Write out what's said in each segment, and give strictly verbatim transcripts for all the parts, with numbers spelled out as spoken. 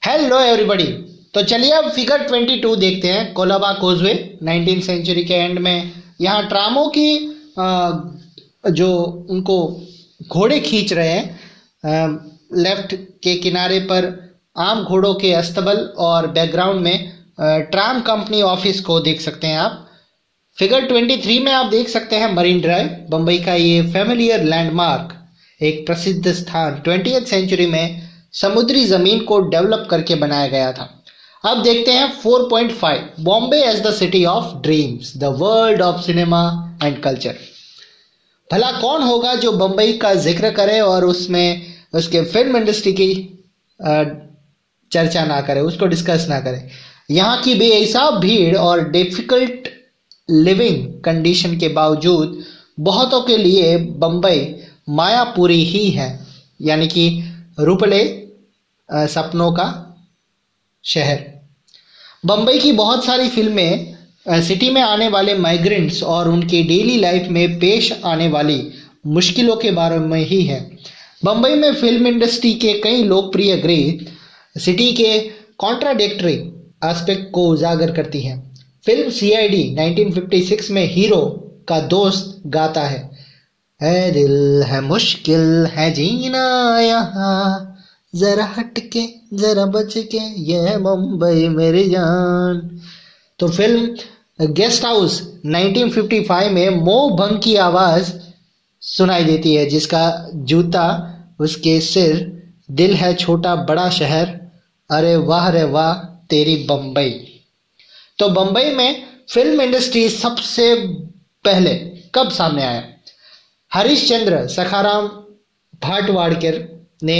Hello everybody. तो चलिए अब फिगर ट्वेंटी टू देखते हैं। कोलाबा कोजवे नाइनटीन सेंचुरी के एंड में यहाँ ट्रामों की आ, जो उनको घोड़े खींच रहे हैं, लेफ्ट के किनारे पर आम घोड़ों के अस्तबल और बैकग्राउंड में आ, ट्राम कंपनी ऑफिस को देख सकते हैं आप। फिगर ट्वेंटी थ्री में आप देख सकते हैं मरीन ड्राइव, बम्बई का ये फैमिलियर लैंडमार्क, एक प्रसिद्ध स्थान ट्वेंटियथ सेंचुरी में समुद्री जमीन को डेवलप करके बनाया गया था। अब देखते हैं four point five, Bombay as the city of dreams, the world of cinema and culture. भला कौन होगा जो बम्बई का जिक्र करे और उसमें उसके फिल्म इंडस्ट्री की चर्चा ना करे, उसको डिस्कस ना करे। यहाँ की बेहिसाब भीड़ और डिफिकल्ट लिविंग कंडीशन के बावजूद बहुतों के लिए बम्बई मायापुरी ही है, यानी कि रुपले सपनों का शहर। बम्बई की बहुत सारी फिल्में सिटी में आने वाले माइग्रेंट्स और उनकी डेली लाइफ में पेश आने वाली मुश्किलों के बारे में ही है। बम्बई में फिल्म इंडस्ट्री के कई लोकप्रिय गीत सिटी के कॉन्ट्राडिक्टरी एस्पेक्ट को उजागर करती हैं। Film C I D nineteen fifty six में हीरो का दोस्त गाता है, है दिल है मुश्किल है जीना यहाँ, जरा हट के जरा बच के ये मुंबई मेरी जान। तो film guest house nineteen fifty five में मोह भंग की आवाज सुनाई देती है, जिसका जूता उसके सिर, दिल है छोटा बड़ा शहर, अरे वाह रे वाह तेरी बम्बई। तो बम्बई में फिल्म इंडस्ट्री सबसे पहले कब सामने आया? हरिश्चंद्र सखाराम भाटवाड़कर ने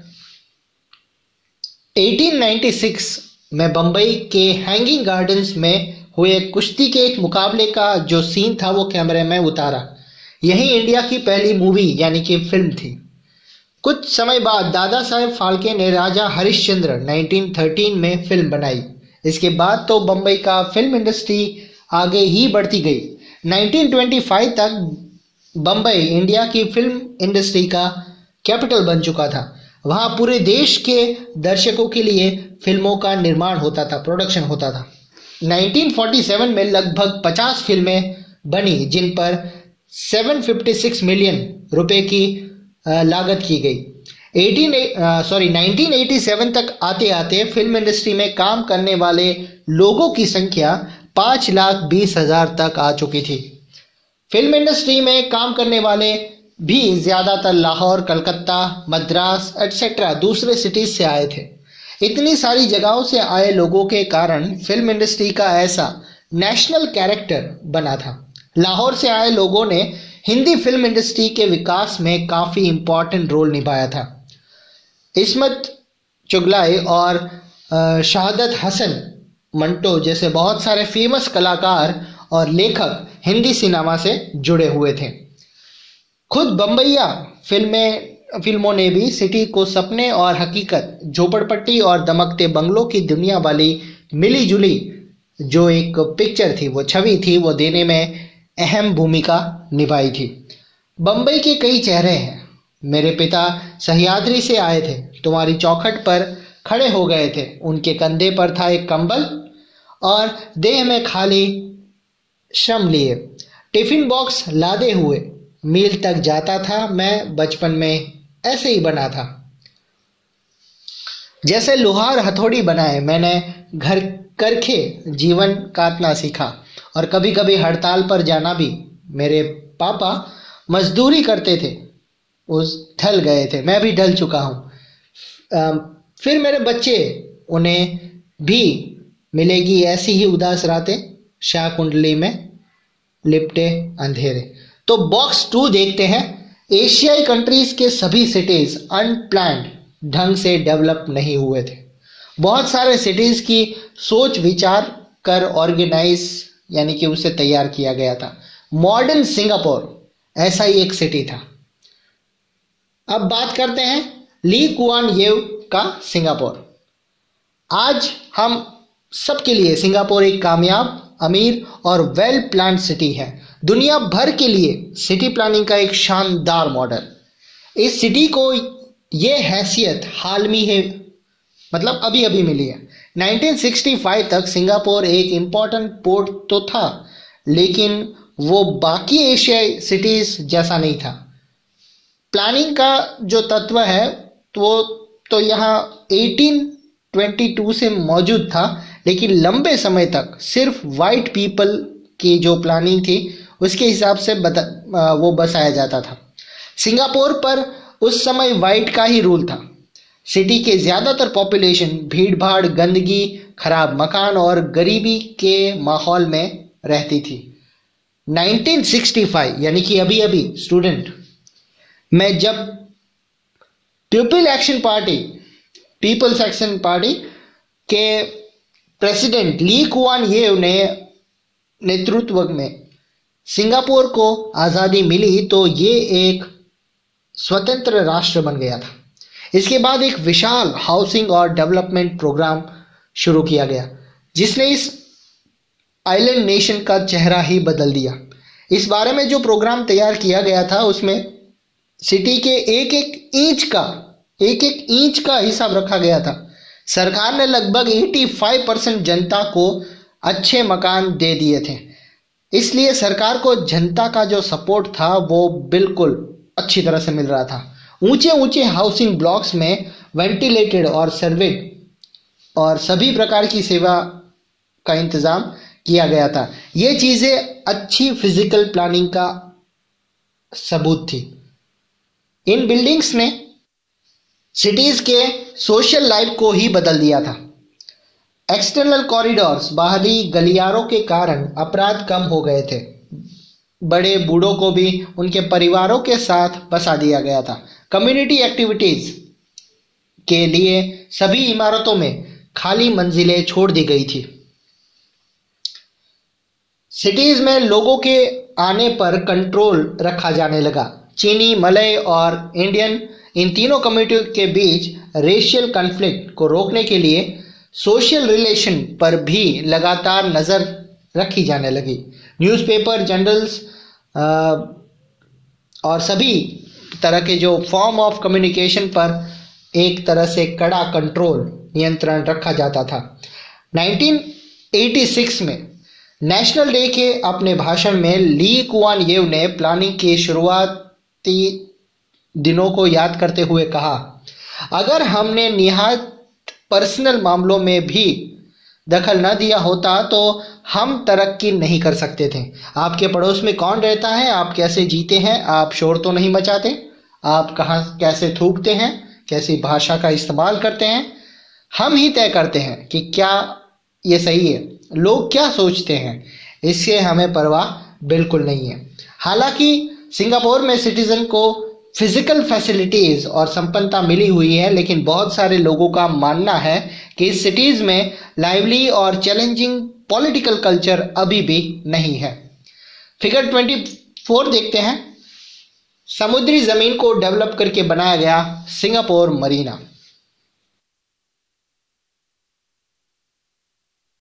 अठारह सौ छियानवे में बम्बई के हैंगिंग गार्डन्स में हुए कुश्ती के एक मुकाबले का जो सीन था वो कैमरे में उतारा। यही इंडिया की पहली मूवी यानी कि फिल्म थी। कुछ समय बाद दादा साहेब फाल्के ने राजा हरिश्चंद्र नाइनटीन थर्टीन में फिल्म बनाई। इसके बाद तो बम्बई का फिल्म इंडस्ट्री आगे ही बढ़ती गई। नाइनटीन ट्वेंटी फाइव तक बम्बई इंडिया की फिल्म इंडस्ट्री का कैपिटल बन चुका था। वहां पूरे देश के दर्शकों के लिए फिल्मों का निर्माण होता था, प्रोडक्शन होता था। नाइनटीन फोर्टी सेवन में लगभग पचास फिल्में बनी, जिन पर सात सौ छप्पन मिलियन रुपए की लागत की गई। अठारह सॉरी नाइनटीन एटी सेवन तक आते आते फिल्म इंडस्ट्री में काम करने वाले लोगों की संख्या पांच लाख बीस हजार तक आ चुकी थी। फिल्म इंडस्ट्री में काम करने वाले भी ज्यादातर लाहौर, कलकत्ता, मद्रास एटसेट्रा दूसरे सिटीज से आए थे। इतनी सारी जगहों से आए लोगों के कारण फिल्म इंडस्ट्री का ऐसा नेशनल कैरेक्टर बना था। लाहौर से आए लोगों ने हिंदी फिल्म इंडस्ट्री के विकास में काफी इंपॉर्टेंट रोल निभाया था। इस्मत चुगलाई और शहादत हसन मंटो जैसे बहुत सारे फेमस कलाकार और लेखक हिंदी सिनेमा से जुड़े हुए थे। खुद बम्बैया फिल्में फिल्मों ने भी सिटी को सपने और हकीकत, झोपड़पट्टी और दमकते बंगलों की दुनिया वाली मिली जुली जो एक पिक्चर थी, वो छवि थी, वो देने में अहम भूमिका निभाई थी। बम्बई के कई चेहरे हैं। मेरे पिता सह्याद्री से आए थे, तुम्हारी चौखट पर खड़े हो गए थे, उनके कंधे पर था एक कंबल और देह में खाली श्रम लिए, टिफिन बॉक्स लादे हुए मील तक जाता था। मैं बचपन में ऐसे ही बना था, जैसे लोहार हथौड़ी बनाए मैंने घर करके जीवन काटना सीखा और कभी कभी हड़ताल पर जाना भी। मेरे पापा मजदूरी करते थे, उस ढल गए थे, मैं भी ढल चुका हूँ। फिर मेरे बच्चे, उन्हें भी मिलेगी ऐसी ही उदास रातें, शाह कुंडली में लिपटे अंधेरे। तो बॉक्स टू देखते हैं। एशियाई कंट्रीज के सभी सिटीज अनप्लान्ड ढंग से डेवलप नहीं हुए थे। बहुत सारे सिटीज की सोच विचार कर ऑर्गेनाइज यानी कि उसे तैयार किया गया था। मॉडर्न सिंगापुर ऐसा ही एक सिटी था। अब बात करते हैं ली कुआन येव का सिंगापुर। आज हम सबके लिए सिंगापुर एक कामयाब, अमीर और वेल प्लान्ड सिटी है। दुनिया भर के लिए सिटी प्लानिंग का एक शानदार मॉडल। इस सिटी को ये हैसियत हाल ही है मतलब अभी अभी मिली है। नाइनटीन सिक्सटी फाइव तक सिंगापुर एक इम्पॉर्टेंट पोर्ट तो था, लेकिन वो बाकी एशियाई सिटीज जैसा नहीं था। प्लानिंग का जो तत्व है वो तो यहाँ अठारह सौ बाईस से मौजूद था, लेकिन लंबे समय तक सिर्फ वाइट पीपल की जो प्लानिंग थी उसके हिसाब से बता, वो बसाया जाता था। सिंगापुर पर उस समय वाइट का ही रूल था। सिटी के ज्यादातर पॉपुलेशन भीड़ भाड़, गंदगी, खराब मकान और गरीबी के माहौल में रहती थी। नाइनटीन सिक्सटी फाइव यानी कि अभी अभी स्टूडेंट में जब people action party people's action party के प्रेसिडेंट ली कुआन येव ने नेतृत्व में सिंगापुर को आज़ादी मिली तो ये एक स्वतंत्र राष्ट्र बन गया था। इसके बाद एक विशाल हाउसिंग और डेवलपमेंट प्रोग्राम शुरू किया गया जिसने इस आइलैंड नेशन का चेहरा ही बदल दिया। इस बारे में जो प्रोग्राम तैयार किया गया था उसमें सिटी के एक एक इंच का एक एक इंच का हिसाब रखा गया था। सरकार ने लगभग पचासी परसेंट जनता को अच्छे मकान दे दिए थे, इसलिए सरकार को जनता का जो सपोर्ट था वो बिल्कुल अच्छी तरह से मिल रहा था। ऊंचे ऊंचे हाउसिंग ब्लॉक्स में वेंटिलेटेड और सर्विड और सभी प्रकार की सेवा का इंतजाम किया गया था। ये चीजें अच्छी फिजिकल प्लानिंग का सबूत थी। इन बिल्डिंग्स ने सिटीज के सोशल लाइफ को ही बदल दिया था। एक्सटर्नल कॉरिडोर्स, बाहरी गलियारों के कारण अपराध कम हो गए थे। बड़े बूढ़ों को भी उनके परिवारों के साथ बसा दिया गया था। कम्युनिटी एक्टिविटीज के लिए सभी इमारतों में खाली मंजिलें छोड़ दी गई थी। सिटीज में लोगों के आने पर कंट्रोल रखा जाने लगा। चीनी, मलय और इंडियन, इन तीनों कम्युनिटी के बीच रेशियल कॉन्फ्लिक्ट को रोकने के लिए सोशल रिलेशन पर भी लगातार नजर रखी जाने लगी। न्यूज़पेपर, जर्नल्स और सभी तरह के जो फॉर्म ऑफ कम्युनिकेशन पर एक तरह से कड़ा कंट्रोल, नियंत्रण रखा जाता था। नाइनटीन एटी सिक्स में नेशनल डे के अपने भाषण में ली कुआन येव ने प्लानिंग के शुरुआती दिनों को याद करते हुए कहा, अगर हमने निहायत पर्सनल मामलों में भी दखल न दिया होता तो हम तरक्की नहीं कर सकते थे। आपके पड़ोस में कौन रहता है, आप कैसे जीते हैं, आप शोर तो नहीं मचाते, आप कहाँ कैसे थूकते हैं, कैसी भाषा का इस्तेमाल करते हैं, हम ही तय करते हैं कि क्या ये सही है। लोग क्या सोचते हैं इससे हमें परवाह बिल्कुल नहीं है। हालांकि सिंगापुर में सिटीजन को फिजिकल फैसिलिटीज और संपन्नता मिली हुई है, लेकिन बहुत सारे लोगों का मानना है कि इस सिटीज में लाइवली और चैलेंजिंग पॉलिटिकल कल्चर अभी भी नहीं है। फिगर चौबीस देखते हैं। समुद्री जमीन को डेवलप करके बनाया गया सिंगापुर मरीना।